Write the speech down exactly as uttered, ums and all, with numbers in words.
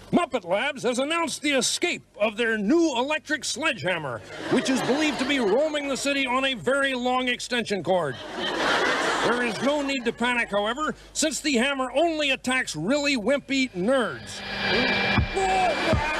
Muppet Labs has announced the escape of their new electric sledgehammer, which is believed to be roaming the city on a very long extension cord. There is no need to panic, however, since the hammer only attacks really wimpy nerds.